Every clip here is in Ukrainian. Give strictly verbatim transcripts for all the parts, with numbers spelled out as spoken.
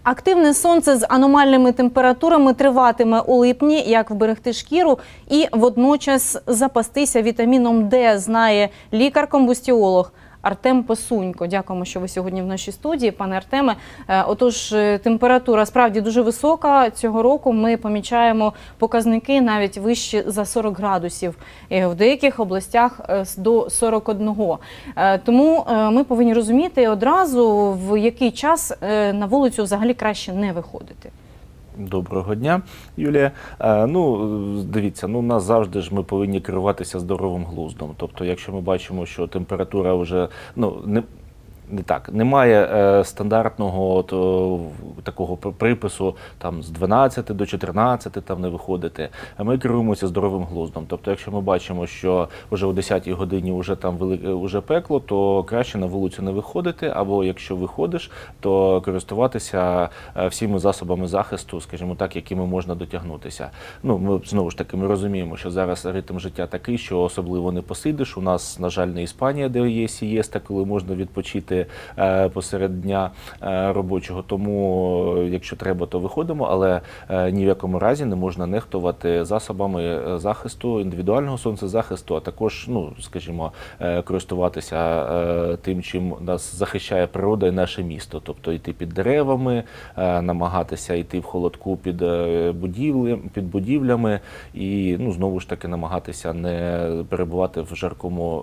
Активне сонце з аномальними температурами триватиме у липні. Як вберегти шкіру і водночас запастися вітаміном Д, знає лікар-комбустіолог Артем Посунько. Дякуємо, що ви сьогодні в нашій студії, пане Артеме. Отож, температура справді дуже висока. Цього року ми помічаємо показники навіть вищі за сорок градусів. В деяких областях до сорока одного. Тому ми повинні розуміти одразу, в який час на вулицю взагалі краще не виходити. Доброго дня, Юлія. Ну, дивіться, ну, у нас завжди ж ми повинні керуватися здоровим глуздом. Тобто, якщо ми бачимо, що температура вже, ну, не, не так, немає е, стандартного от, о, такого припису там, з дванадцяти до чотирнадцяти там, не виходити, а ми керуємося здоровим глуздом. Тобто, якщо ми бачимо, що вже о десятій годині вже там велике, вже пекло, то краще на вулицю не виходити, або якщо виходиш, то користуватися всіми засобами захисту, скажімо так, якими можна дотягнутися. Ну, ми, знову ж таки, ми розуміємо, що зараз ритм життя такий, що особливо не посидиш. У нас, на жаль, не Іспанія, де є сієста, коли можна відпочити посеред дня робочого, тому якщо треба, то виходимо, але ні в якому разі не можна нехтувати засобами захисту, індивідуального сонцезахисту, а також, ну, скажімо, користуватися тим, чим нас захищає природа і наше місто, тобто йти під деревами, намагатися йти в холодку під будівлями, під будівлями і, ну, знову ж таки, намагатися не перебувати в жаркому,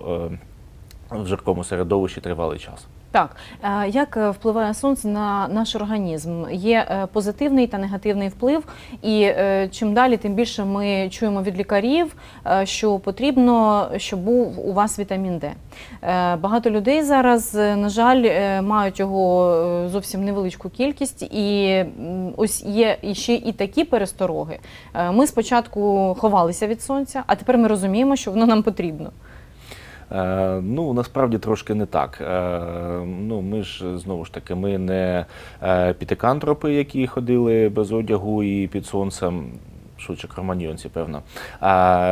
в жаркому середовищі тривалий час. Так, як впливає сонце на наш організм? Є позитивний та негативний вплив, і чим далі, тим більше ми чуємо від лікарів, що потрібно, щоб був у вас вітамін Д. Багато людей зараз, на жаль, мають його зовсім невеличку кількість, і ось є ще і такі перестороги. Ми спочатку ховалися від сонця, а тепер ми розуміємо, що воно нам потрібно. Ну, насправді трошки не так. Ну, ми ж, знову ж таки, ми не пітикантропи, які ходили без одягу і під сонцем. Швидше кроманьйонці, певно. А,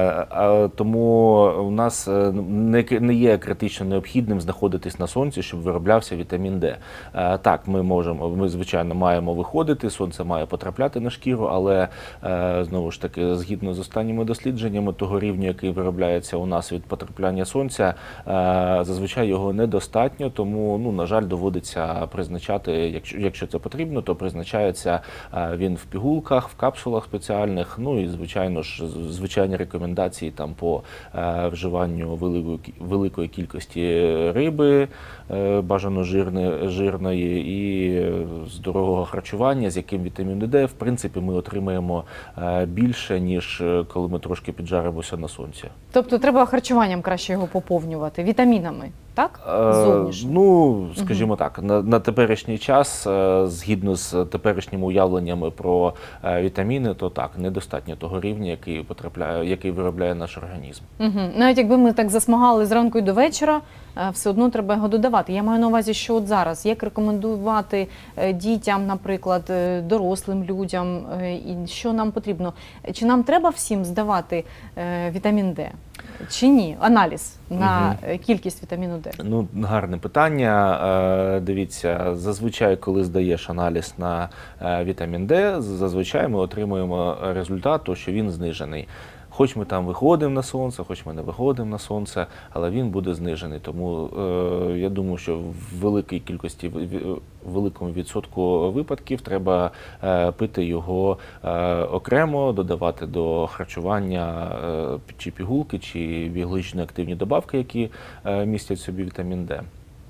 а, тому у нас не, не є критично необхідним знаходитись на сонці, щоб вироблявся вітамін Д. А, так, ми можемо, ми, звичайно, маємо виходити, сонце має потрапляти на шкіру, але, а, знову ж таки, згідно з останніми дослідженнями, того рівня, який виробляється у нас від потрапляння сонця, а, зазвичай його недостатньо, тому, ну, на жаль, доводиться призначати, якщо, якщо це потрібно, то призначається а, він в пігулках, в капсулах спеціальних. Ну і, звичайно ж, звичайні рекомендації там по е, вживанню великої, великої кількості риби, е, бажано жирне, жирної, і здорового харчування, з яким вітамін Д, в принципі, ми отримаємо е, більше, ніж коли ми трошки піджаримося на сонці. Тобто треба харчуванням краще його поповнювати, вітамінами, так? Зовнішньо. Е, ну, скажімо, угу. так, на, на теперішній час, е, згідно з теперішніми уявленнями про е, вітаміни, то так, недостатньо того рівня, який потрапляє, який виробляє наш організм. Угу. Навіть якби ми так засмагали зранку і до вечора, все одно треба його додавати. Я маю на увазі, що от зараз, як рекомендувати дітям, наприклад, дорослим людям, і що нам потрібно? Чи нам треба всім здавати вітамін Д? Чи ні? Аналіз на угу. кількість вітаміну Д. Ну, гарне питання. Дивіться, зазвичай, коли здаєш аналіз на вітамін Д, зазвичай ми отримуємо результат, що він знижений. Хоч ми там виходимо на сонце, хоч ми не виходимо на сонце, але він буде знижений. Тому е, я думаю, що в великій кількості, в великому відсотку випадків треба е, пити його е, окремо, додавати до харчування е, чи пігулки, чи біологічно активні добавки, які е, містять в собі вітамін Д.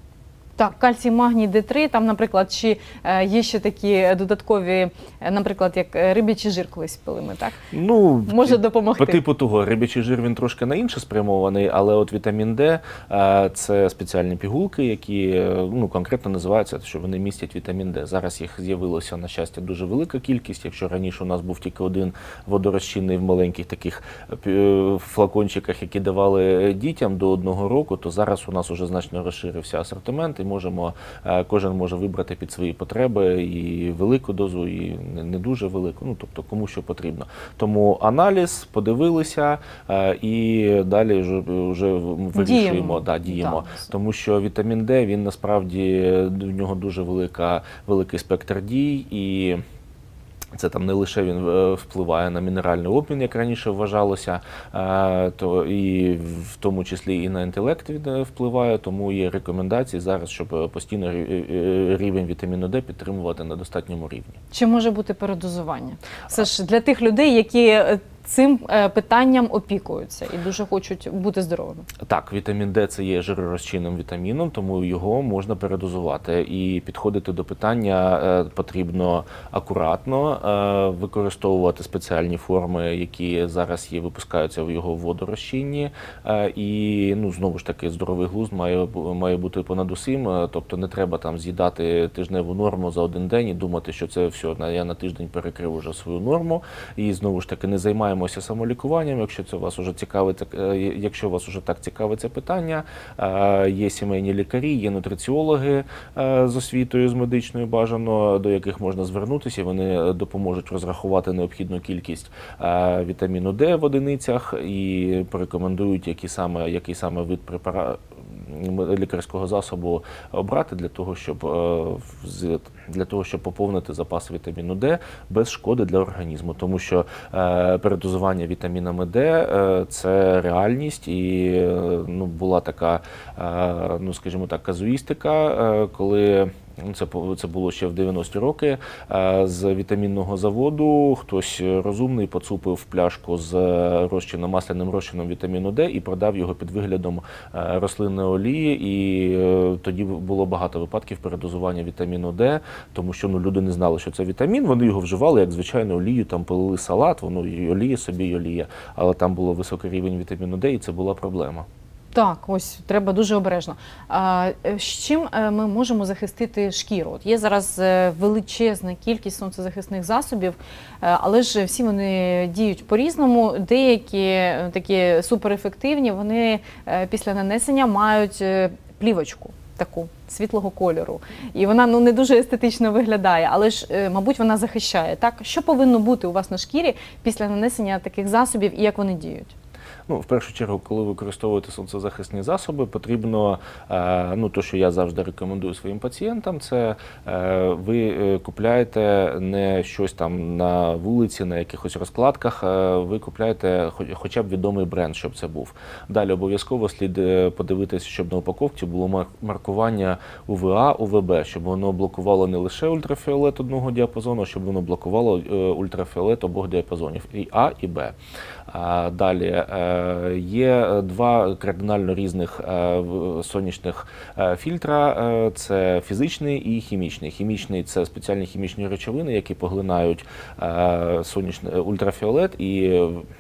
Так, кальцій, магній, Д три, там, наприклад, чи є ще такі додаткові, наприклад, як риб'ячий жир колись пили ми, так? Ну, може допомогти. По типу того, риб'ячий жир, він трошки на інше спрямований, але от вітамін Д – це спеціальні пігулки, які, ну, конкретно називаються, що вони містять вітамін Д. Зараз їх з'явилося, на щастя, дуже велика кількість. Якщо раніше у нас був тільки один водорозчинний в маленьких таких флакончиках, які давали дітям до одного року, то зараз у нас уже значно розширився асортимент. вибрати можемо, е, кожен може вибрати під свої потреби і велику дозу, і не, не дуже велику, ну тобто кому що потрібно. Тому аналіз, подивилися е, і далі вже, вже вирішуємо, Діємо. да, діємо. Так. Тому що вітамін Д, він насправді, в нього дуже велика, великий спектр дій, і це там не лише він е, впливає на мінеральний обмін, як раніше вважалося, е, то і в тому числі і на інтелект він е, впливає, тому є рекомендації зараз, щоб постійно рі- е, рівень вітаміну Д підтримувати на достатньому рівні. Чи може бути передозування? Це ж для тих людей, які е, цим е, питанням опікуються і дуже хочуть бути здоровими. Так, вітамін Д – це є жиророзчинним вітаміном, тому його можна передозувати. І підходити до питання е, потрібно акуратно, е, використовувати спеціальні форми, які зараз є, випускаються в його водорозчинні. Е, і, ну, знову ж таки, здоровий глузд має, має бути понад усім. Е, тобто не треба там з'їдати тижневу норму за один день і думати, що це все, я на тиждень перекрив уже свою норму. І, знову ж таки, не займаємося самолікуванням, якщо це вас уже цікавить, якщо вас уже так цікавить це питання. Є сімейні лікарі, є нутриціологи з освітою, з медичною бажано, до яких можна звернутися, і вони допоможуть розрахувати необхідну кількість вітаміну Д в одиницях і порекомендують, який саме, який саме вид препарату лікарського засобу обрати для того, щоб для того, щоб поповнити запас вітаміну Д без шкоди для організму, тому що передозування вітамінами Д – це реальність, і ну, була така, ну скажімо так, казуїстика, коли Це, це було ще в дев'яності роки. З вітамінного заводу хтось розумний поцупив пляшку з розчином, масляним розчином вітаміну Д і продав його під виглядом рослинної олії. І тоді було багато випадків передозування вітаміну Д, тому що ну, люди не знали, що це вітамін, вони його вживали як звичайну олію, там полили салат, воно і олія собі, і олія. Але там було високий рівень вітаміну Д, і це була проблема. Так, ось треба дуже обережно. А з чим ми можемо захистити шкіру? От є зараз величезна кількість сонцезахисних засобів, але ж всі вони діють по-різному. Деякі такі суперефективні, вони після нанесення мають плівочку таку світлого кольору. І вона ну, не дуже естетично виглядає, але ж, мабуть, вона захищає. Так? Що повинно бути у вас на шкірі після нанесення таких засобів і як вони діють? Ну, в першу чергу, коли ви використовуєте сонцезахисні засоби, потрібно, ну, то, що я завжди рекомендую своїм пацієнтам, це ви купляєте не щось там на вулиці, на якихось розкладках, ви купляєте хоча б відомий бренд, щоб це був. Далі обов'язково слід подивитися, щоб на упаковці було маркування У В А, У В Б, щоб воно блокувало не лише ультрафіолет одного діапазону, а щоб воно блокувало ультрафіолет обох діапазонів, і А, і Б. Далі є два кардинально різних сонячних фільтра, це фізичний і хімічний. Хімічний – це спеціальні хімічні речовини, які поглинають сонячний ультрафіолет і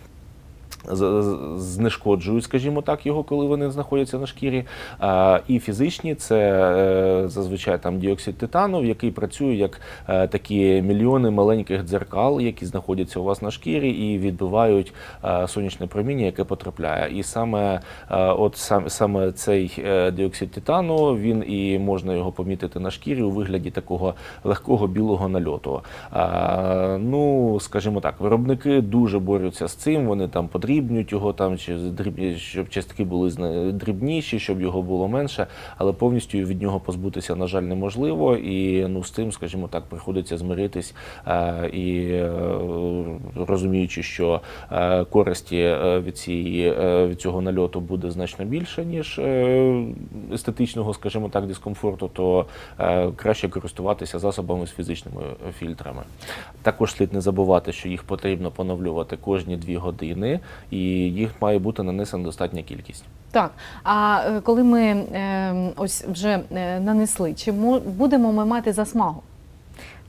знешкоджують, скажімо так, його, коли вони знаходяться на шкірі. І фізичні – це зазвичай там діоксид титану, який працює як такі мільйони маленьких дзеркал, які знаходяться у вас на шкірі і відбивають сонячне проміння, яке потрапляє. І саме, от, сам, саме цей діоксид титану, він і можна його помітити на шкірі у вигляді такого легкого білого нальоту. Ну, скажімо так, виробники дуже борються з цим, вони там потрібні, дрібнють його там, щоб частки були дрібніші, щоб його було менше, але повністю від нього позбутися, на жаль, неможливо. І ну, з цим, скажімо так, приходиться змиритись і розуміючи, що користі від, цієї, від цього нальоту буде значно більше, ніж естетичного, скажімо так, дискомфорту, то краще користуватися засобами з фізичними фільтрами. Також слід не забувати, що їх потрібно поновлювати кожні дві години, і їх має бути нанесена достатня кількість. Так, а коли ми е, ось вже нанесли, чи будемо ми мати засмагу?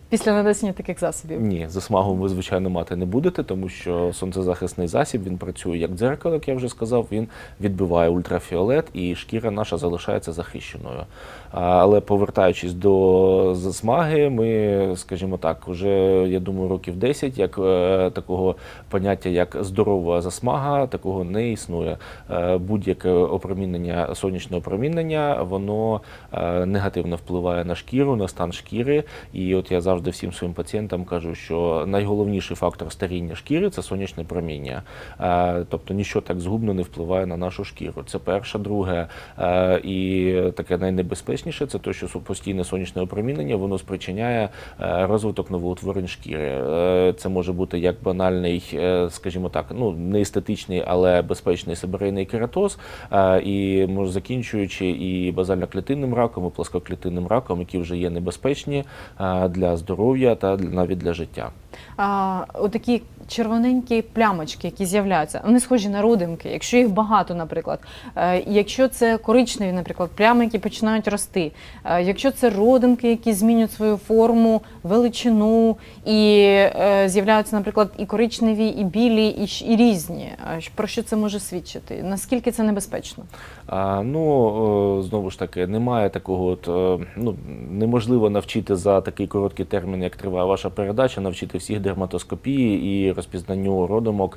Після нанесення таких засобів? Ні, засмагу ви, звичайно, мати не будете, тому що сонцезахисний засіб, він працює як дзеркало, як я вже сказав, він відбиває ультрафіолет і шкіра наша залишається захищеною. Але повертаючись до засмаги, ми, скажімо так, вже, я думаю, років десять, як е, такого поняття, як здорова засмага, такого не існує. Е, будь-яке опромінення, сонячне опромінення, воно е, негативно впливає на шкіру, на стан шкіри. І от я завжди всім своїм пацієнтам кажу, що найголовніший фактор старіння шкіри – це сонячне проміння. Е, тобто ніщо так згубно не впливає на нашу шкіру. Це перше. Друге, е, і таке найнебезпечніше, це те, що постійне сонячне опромінення, воно спричиняє розвиток новоутворень шкіри. Це може бути як банальний, скажімо так, ну, не естетичний, але безпечний себорейний кератоз, і може закінчуючи і базально-клітинним раком, і плоскоклітинним раком, які вже є небезпечні для здоров'я та навіть для життя. А, отакі червоненькі плямочки, які з'являються, вони схожі на родимки, якщо їх багато, наприклад. Е, якщо це коричневі, наприклад, плями, які починають рости. Е, якщо це родимки, які змінюють свою форму, величину, і е, з'являються, наприклад, і коричневі, і білі, і, і різні. Е, про що це може свідчити? Наскільки це небезпечно? А, ну, знову ж таки, немає такого, от, ну, неможливо навчити за такий короткий термін, як триває ваша передача, навчити всіх дерматоскопії і розпізнанню родимок,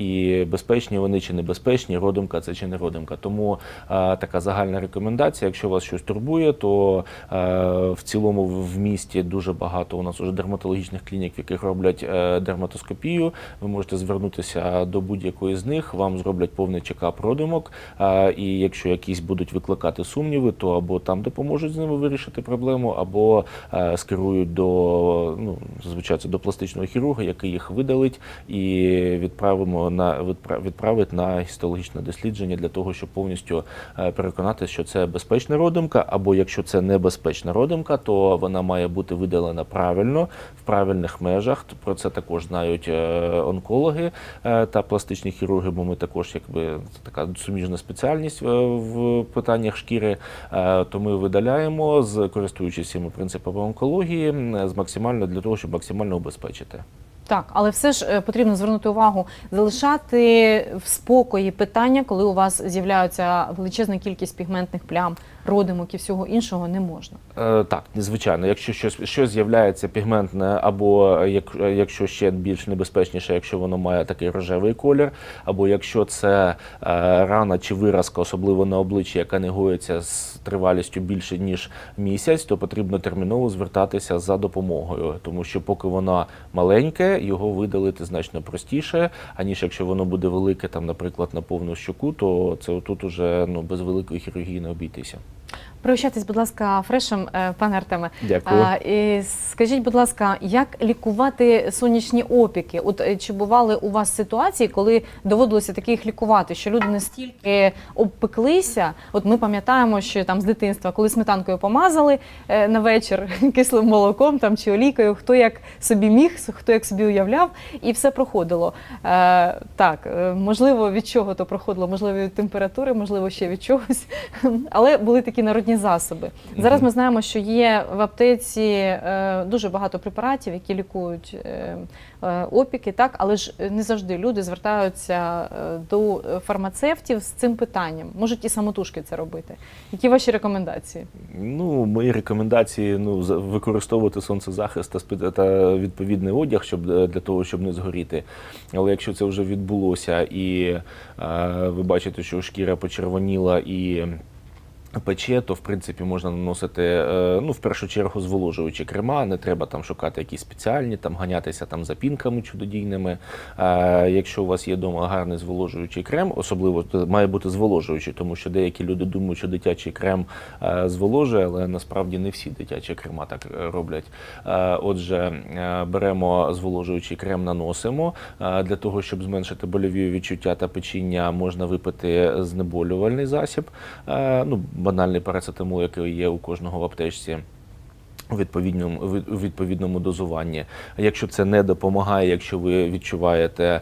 і безпечні вони чи небезпечні, родимка це чи не родимка. Тому а, така загальна рекомендація, якщо вас щось турбує, то а, в цілому в місті дуже багато у нас уже дерматологічних клінік, в яких роблять а, дерматоскопію. Ви можете звернутися до будь-якої з них, вам зроблять повний чекап родимок, а, і якщо якісь будуть викликати сумніви, то або там допоможуть з ними вирішити проблему, або а, скерують до, ну, зазвичай це до пластичного хірурга, який їх видалить і відправимо на відправить на гістологічне дослідження для того, щоб повністю переконатися, що це безпечна родимка, або якщо це небезпечна родимка, то вона має бути видалена правильно, в правильних межах. Про це також знають онкологи та пластичні хірурги, бо ми також, якби, така суміжна спеціальність в питаннях шкіри, то ми видаляємо, з користуючись цими принципами онкології, з максимально для того, щоб максимально убезпечити. Так, але все ж потрібно звернути увагу, залишати в спокої питання, коли у вас з'являється величезна кількість пігментних плям, родимок і всього іншого, не можна. Е, так, звичайно. Якщо щось, щось з'являється пігментне, або як, якщо ще більш небезпечніше, якщо воно має такий рожевий колір, або якщо це е, рана чи виразка, особливо на обличчі, яка не гоїться з тривалістю більше, ніж місяць, то потрібно терміново звертатися за допомогою, тому що поки вона маленьке, його видалити значно простіше, аніж якщо воно буде велике, там, наприклад, на повну щоку, то це тут уже, ну, без великої хірургії не обійтися. Прощайтесь, будь ласка, фрешем, пане Артеме. Дякую. А, і скажіть, будь ласка, як лікувати сонячні опіки? От чи бували у вас ситуації, коли доводилося таких лікувати, що люди настільки обпеклися? От ми пам'ятаємо, що там з дитинства, коли сметанкою помазали е, на вечір кислим молоком там чи олійкою, хто як собі міг, хто як собі уявляв, і все проходило. Е, так, можливо, від чого то проходило, можливо, від температури, можливо, ще від чогось, але були такі народні засоби. Зараз ми знаємо, що є в аптеці е, дуже багато препаратів, які лікують е, е, опіки, так, але ж не завжди люди звертаються е, до фармацевтів з цим питанням. Можуть і самотужки це робити. Які ваші рекомендації? Ну, мої рекомендації, ну, використовувати сонцезахист та, та відповідний одяг, щоб для того, щоб не згоріти. Але якщо це вже відбулося і е, ви бачите, що шкіра почервоніла і пече, то в принципі можна наносити, ну, в першу чергу зволожуючі крема, не треба там шукати якісь спеціальні, там ганятися там за пінками чудодійними. Якщо у вас є вдома гарний зволожуючий крем, особливо має бути зволожуючий, тому що деякі люди думають, що дитячий крем зволожує, але насправді не всі дитячі крема так роблять. Отже, беремо зволожуючий крем, наносимо. Для того, щоб зменшити больові відчуття та печіння, можна випити знеболювальний засіб, ну, банальний парацетамол, який є у кожного в аптечці, у відповідному, у відповідному дозуванні. Якщо це не допомагає, якщо ви відчуваєте,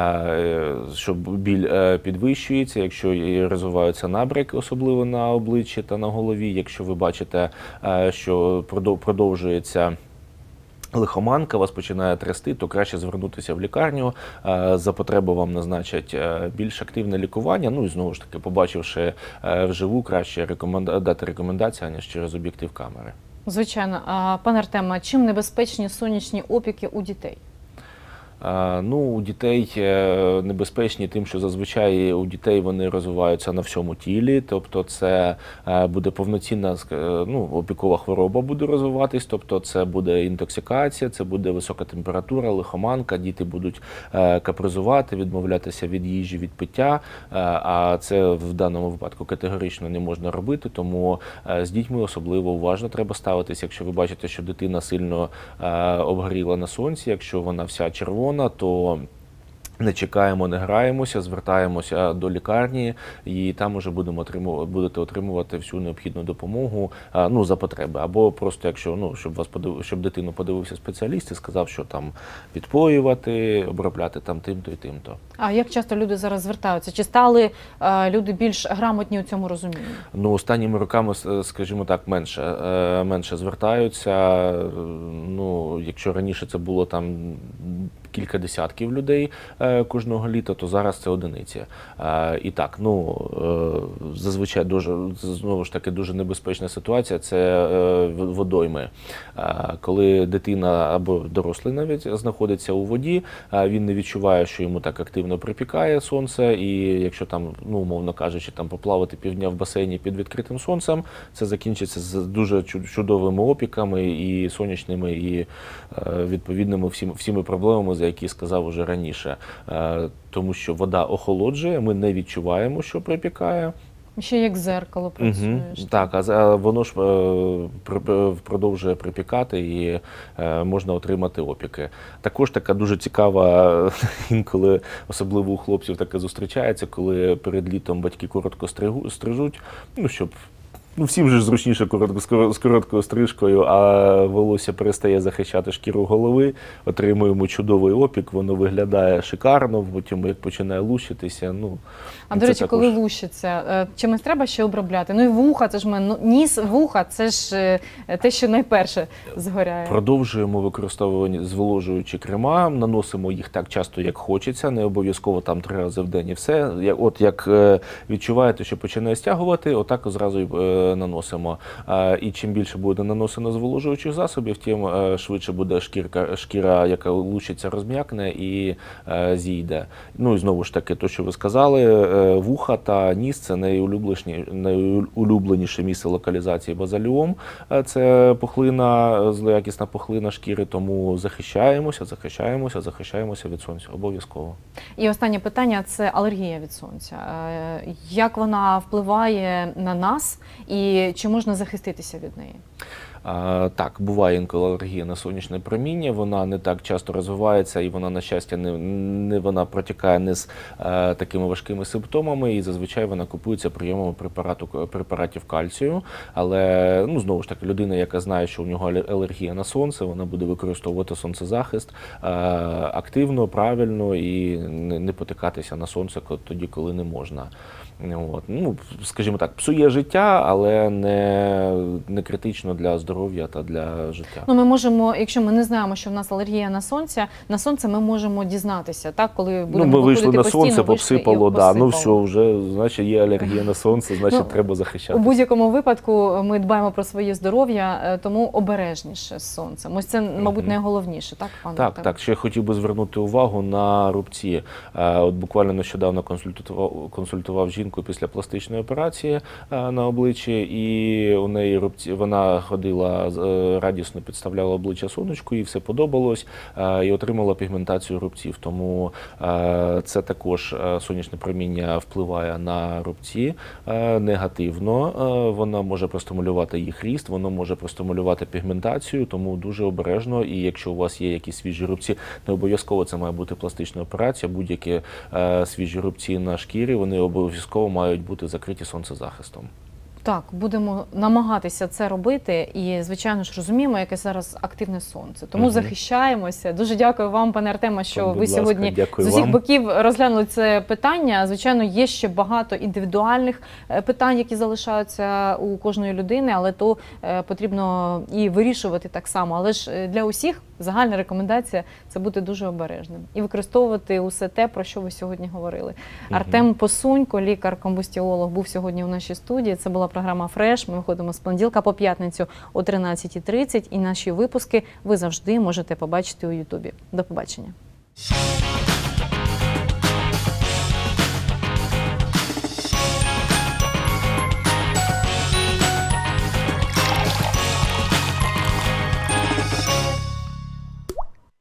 що біль підвищується, якщо розвиваються набряки, особливо на обличчі та на голові, якщо ви бачите, що продовжується лихоманка, вас починає трясти, то краще звернутися в лікарню, за потреби вам назначать більш активне лікування, ну і знову ж таки, побачивши вживу, краще рекоменда... дати рекомендації, аніж через об'єктив камери. Звичайно. Пане Артеме, чим небезпечні сонячні опіки у дітей? Ну, у дітей небезпечні тим, що зазвичай у дітей вони розвиваються на всьому тілі, тобто це буде повноцінна, ну, опікова хвороба буде розвиватись, тобто це буде інтоксикація, це буде висока температура, лихоманка, діти будуть капризувати, відмовлятися від їжі, від пиття, а це в даному випадку категорично не можна робити, тому з дітьми особливо уважно треба ставитися, якщо ви бачите, що дитина сильно обгоріла на сонці, якщо вона вся червона, то не чекаємо, не граємося, звертаємося до лікарні і там уже будемо отримувати, будете отримувати всю необхідну допомогу, ну, за потреби. Або просто, якщо, ну, щоб вас подив... щоб дитину подивився спеціаліст і сказав, що там відпоювати, обробляти там тим-то і тим-то. А як часто люди зараз звертаються? Чи стали е, люди більш грамотні у цьому розумінні? Ну, останніми роками, скажімо так, менше, е, менше звертаються. Ну, якщо раніше це було там кілька десятків людей е, кожного літа, то зараз це одиниці. Е, і так, ну, е, зазвичай дуже, знову ж таки, дуже небезпечна ситуація – це е, водойми. Е, коли дитина або дорослий навіть знаходиться у воді, е, він не відчуває, що йому так активно припікає сонце, і якщо там, ну, умовно кажучи, там поплавати півдня в басейні під відкритим сонцем, це закінчиться з дуже чудовими опіками і сонячними, і е, відповідними всіми, всіми проблемами, за які сказав уже раніше. Е, тому що вода охолоджує, ми не відчуваємо, що припікає. Ще як дзеркало працює. Угу. Так, а воно ж продовжує припікати і можна отримати опіки. Також така дуже цікава, інколи, особливо у хлопців таке зустрічається, коли перед літом батьки коротко стрижуть, ну, щоб... Ну, всім же зручніше коротко, з короткою стрижкою, а волосся перестає захищати шкіру голови, отримуємо чудовий опік, воно виглядає шикарно, потім як починає лущитися. Ну, а, до речі, також... коли лущиться, чимось треба ще обробляти? Ну і вуха, це ж ми, ну, ніс, вуха, це ж те, що найперше згоряє. Продовжуємо використовувати зволожуючі крема, наносимо їх так часто, як хочеться, не обов'язково там три рази в день і все. От як відчуваєте, що починає стягувати, отак зразу й наносимо. І чим більше буде наносено зволожуючих засобів, тим швидше буде шкірка, шкіра, яка лущиться, розм'якне і зійде. Ну і знову ж таки, то, що ви сказали, вуха та ніс – це найулюбленіше місце локалізації базаліом. Це пухлина, злоякісна пухлина шкіри, тому захищаємося, захищаємося, захищаємося від сонця. Обов'язково. І останнє питання – це алергія від сонця. Як вона впливає на нас і чи можна захиститися від неї? А, так, буває інколи алергія на сонячне проміння, вона не так часто розвивається і вона, на щастя, не, не вона протікає не з а, такими важкими симптомами, і зазвичай вона купується прийомами препарату, препаратів кальцію. Але, ну, знову ж таки, людина, яка знає, що у нього алергія на сонце, вона буде використовувати сонцезахист а, активно, правильно і не, не потикатися на сонце тоді, коли не можна. От. Ну, скажімо так, псує життя, але не, не критично для здоров'я та для життя. Ну, ми можемо, якщо ми не знаємо, що в нас алергія на сонце, на сонце ми можемо дізнатися, так, коли будемо ну, ми вийшли на постійно, сонце, попсипало, да, ну все, вже, значить, є алергія на сонце, значить, ну, треба захищатися. У будь-якому випадку ми дбаємо про своє здоров'я, тому обережніше з сонцем. Ось це, мабуть, найголовніше, так, пане? Так, так, ще хотів би звернути увагу на рубці. От буквально нещодавно консультував, консультував жінку після пластичної операції на обличчі, і у неї рубці, вона ходила, радісно підставляла обличчя сонечку, їй все подобалось, і отримала пігментацію рубців. Тому це також сонячне проміння впливає на рубці негативно, воно може простимулювати їх ріст, воно може простимулювати пігментацію, тому дуже обережно, і якщо у вас є якісь свіжі рубці, не обов'язково це має бути пластична операція, будь-які свіжі рубці на шкірі, вони обов'язково мають бути закриті сонцезахистом. Так, будемо намагатися це робити і, звичайно ж, розуміємо, яке зараз активне сонце. Тому Мгм. захищаємося. Дуже дякую вам, пане Артеме, що Будь ви ласка, сьогодні дякую з усіх вам. боків розглянули це питання. Звичайно, є ще багато індивідуальних е, питань, які залишаються у кожної людини, але то е, потрібно і вирішувати так само. Але ж е, для усіх загальна рекомендація – це бути дуже обережним і використовувати усе те, про що ви сьогодні говорили. Мгм. Артем Посунько, лікар-комбустіолог, був сьогодні у нашій студії. Це була програма «Фреш». Ми виходимо з понеділка по п'ятницю о тринадцятій тридцять. І наші випуски ви завжди можете побачити у Ютубі. До побачення.